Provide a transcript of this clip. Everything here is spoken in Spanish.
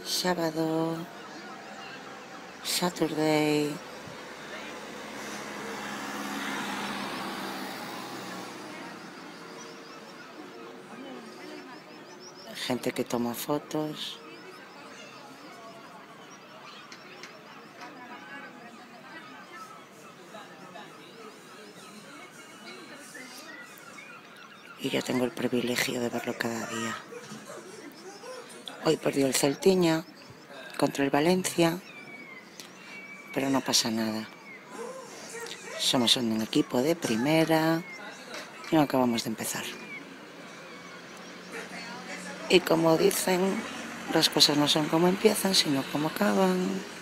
sábado, Saturday. Gente que toma fotos. Y yo tengo el privilegio de verlo cada día. Hoy perdió el Celtiña contra el Valencia, pero no pasa nada. Somos un equipo de primera y no acabamos de empezar. Y como dicen, las cosas no son como empiezan, sino como acaban.